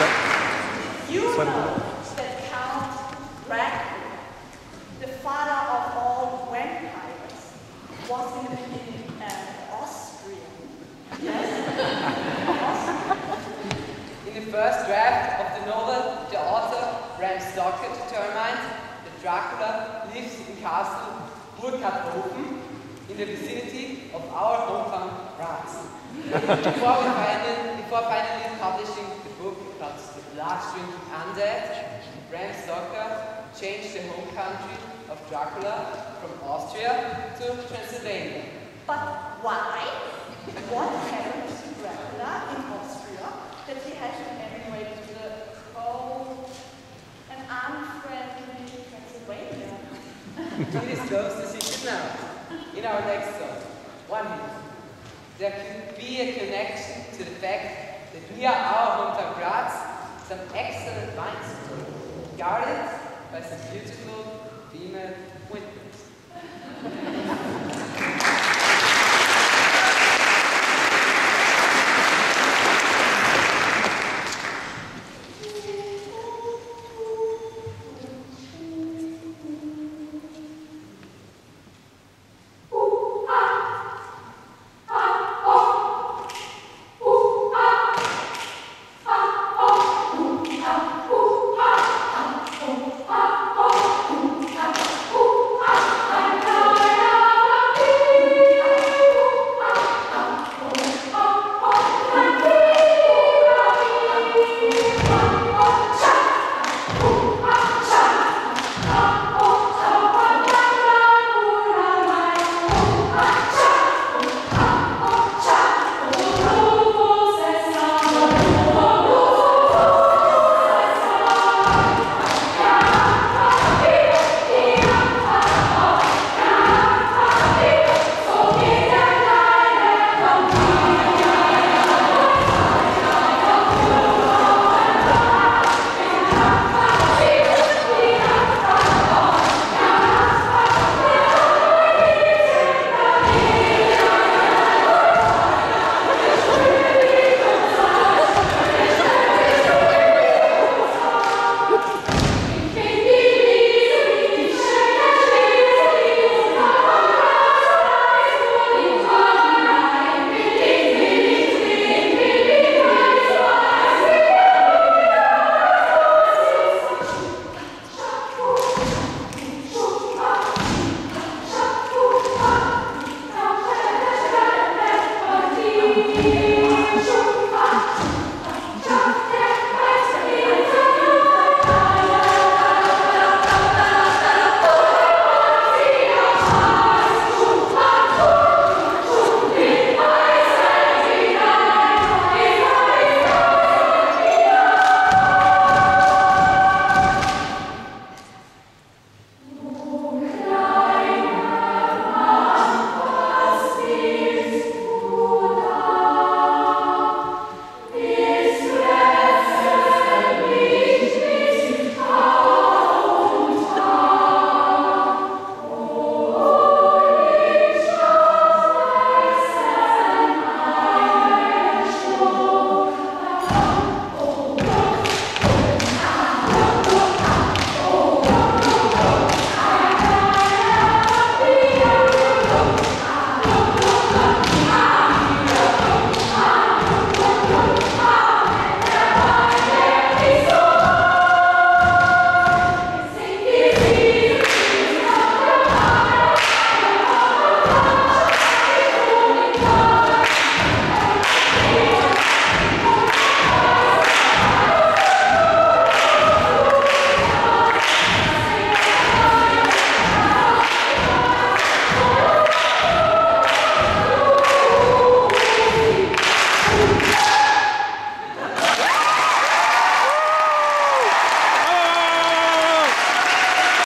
You know that Count Dracula, the father of all vampires, was in Austria. Yes? In the first draft of the novel, the author Bram Stoker determined that Dracula lives in Castle Burgardhofen in the vicinity of our hometown Graz. Before finally publishing the book about the blood-drinking undead, Bram Stoker changed the home country of Dracula from Austria to Transylvania. But why? What happened to Dracula in Austria that he had to emigrate to the cold and unfriendly Transylvania? We disclose the secret now, in our next song, 1 minute. There could be a connection to the fact that near our hometown Graz, some excellent wines guarded by some beautiful female windmills.